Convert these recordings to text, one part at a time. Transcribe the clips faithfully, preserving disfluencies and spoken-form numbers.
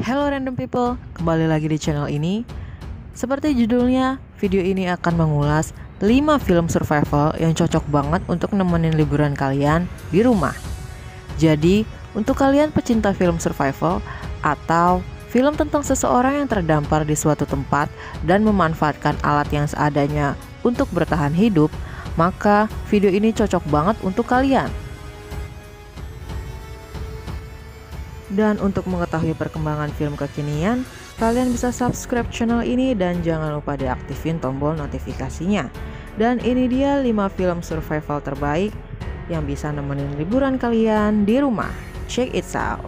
Hello random people, kembali lagi di channel ini. Seperti judulnya, video ini akan mengulas lima film survival yang cocok banget untuk nemenin liburan kalian di rumah. Jadi, untuk kalian pecinta film survival atau film tentang seseorang yang terdampar di suatu tempat dan memanfaatkan alat yang seadanya untuk bertahan hidup, maka video ini cocok banget untuk kalian. Dan untuk mengetahui perkembangan film kekinian, kalian bisa subscribe channel ini dan jangan lupa diaktifin tombol notifikasinya. Dan ini dia lima film survival terbaik yang bisa nemenin liburan kalian di rumah. Check it out.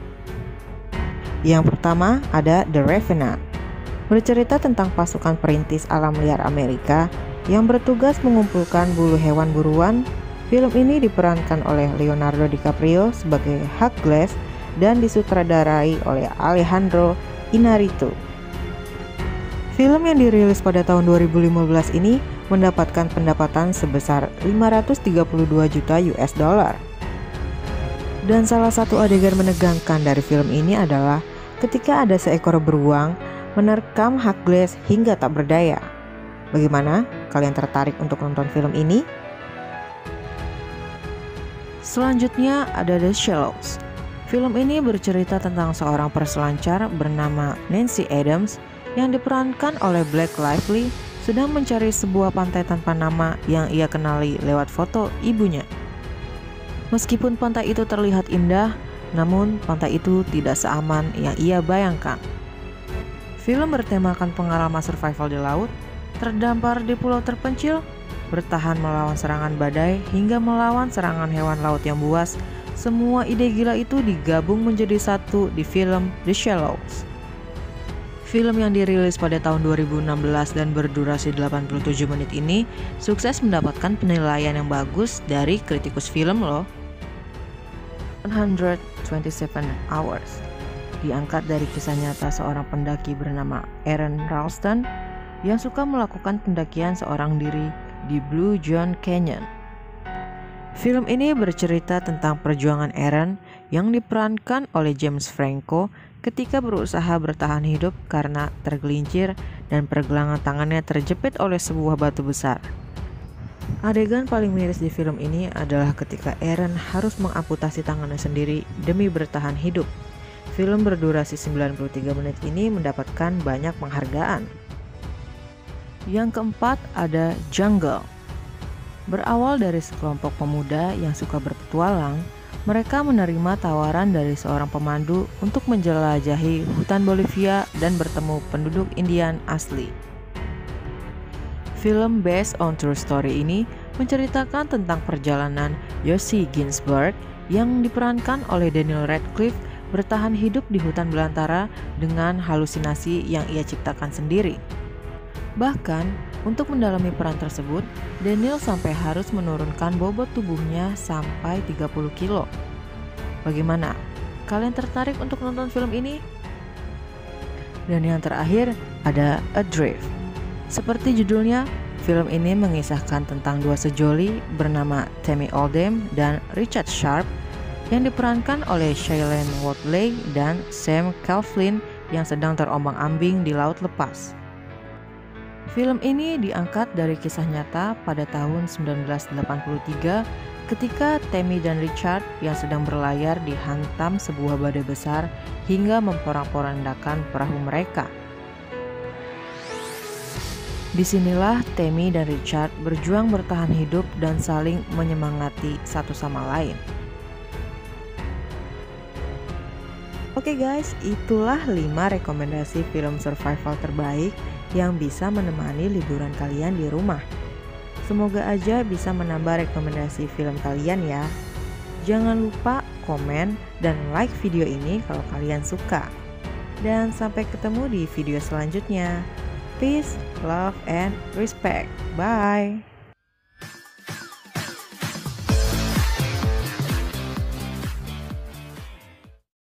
Yang pertama ada The Revenant. Bercerita tentang pasukan perintis alam liar Amerika yang bertugas mengumpulkan bulu hewan buruan. Film ini diperankan oleh Leonardo DiCaprio sebagai Hugh Glass dan disutradarai oleh Alejandro Inarritu. Film yang dirilis pada tahun dua ribu lima belas ini mendapatkan pendapatan sebesar lima ratus tiga puluh dua juta U S dollar. Dan salah satu adegan menegangkan dari film ini adalah ketika ada seekor beruang menerkam Hugh Glass hingga tak berdaya. Bagaimana? Kalian tertarik untuk nonton film ini? Selanjutnya ada The Shallows. Film ini bercerita tentang seorang perselancar bernama Nancy Adams yang diperankan oleh Blake Lively sedang mencari sebuah pantai tanpa nama yang ia kenali lewat foto ibunya. Meskipun pantai itu terlihat indah, namun pantai itu tidak seaman yang ia bayangkan. Film bertemakan pengalaman survival di laut, terdampar di pulau terpencil, bertahan melawan serangan badai hingga melawan serangan hewan laut yang buas. Semua ide gila itu digabung menjadi satu di film The Shallows. Film yang dirilis pada tahun dua ribu enam belas dan berdurasi delapan puluh tujuh menit ini sukses mendapatkan penilaian yang bagus dari kritikus film loh. one hundred twenty-seven Hours diangkat dari kisah nyata seorang pendaki bernama Aaron Ralston yang suka melakukan pendakian seorang diri di Blue John Canyon. Film ini bercerita tentang perjuangan Aaron yang diperankan oleh James Franco ketika berusaha bertahan hidup karena tergelincir dan pergelangan tangannya terjepit oleh sebuah batu besar. Adegan paling miris di film ini adalah ketika Aaron harus mengamputasi tangannya sendiri demi bertahan hidup. Film berdurasi sembilan puluh tiga menit ini mendapatkan banyak penghargaan. Yang keempat ada Jungle. Berawal dari sekelompok pemuda yang suka berpetualang, mereka menerima tawaran dari seorang pemandu untuk menjelajahi hutan Bolivia dan bertemu penduduk Indian asli. Film based on true story ini menceritakan tentang perjalanan Josie Ginsberg yang diperankan oleh Daniel Radcliffe bertahan hidup di hutan belantara dengan halusinasi yang ia ciptakan sendiri. Bahkan, untuk mendalami peran tersebut, Daniel sampai harus menurunkan bobot tubuhnya sampai tiga puluh kilo. Bagaimana? Kalian tertarik untuk nonton film ini? Dan yang terakhir ada Adrift. Seperti judulnya, film ini mengisahkan tentang dua sejoli bernama Tammy Oldham dan Richard Sharp yang diperankan oleh Shailene Woodley dan Sam Claflin yang sedang terombang-ambing di laut lepas. Film ini diangkat dari kisah nyata pada tahun sembilan belas delapan puluh tiga ketika Tammy dan Richard yang sedang berlayar dihantam sebuah badai besar hingga memporak-porandakan perahu mereka. Disinilah Tammy dan Richard berjuang bertahan hidup dan saling menyemangati satu sama lain. Oke guys, itulah lima rekomendasi film survival terbaik yang bisa menemani liburan kalian di rumah. Semoga aja bisa menambah rekomendasi film kalian ya. Jangan lupa komen dan like video ini kalau kalian suka. Dan sampai ketemu di video selanjutnya. Peace, love, and respect. Bye.